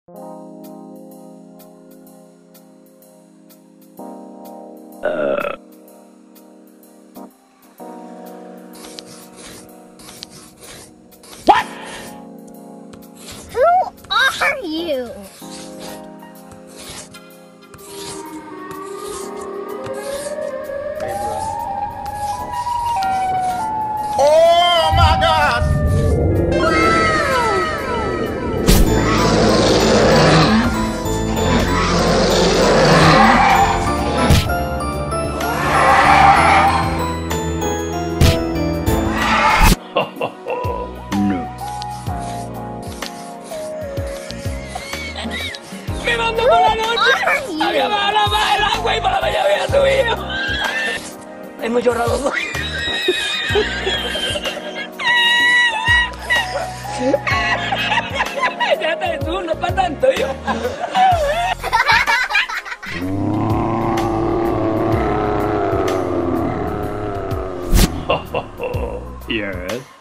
What? Who are you? Oh my God! No. ¡Me mandó por la noche! ¡Había bajado la más del agua y para la mañana había subido! Hemos llorado dos. Ya está, Jesús, no es para tanto, yo. Yes.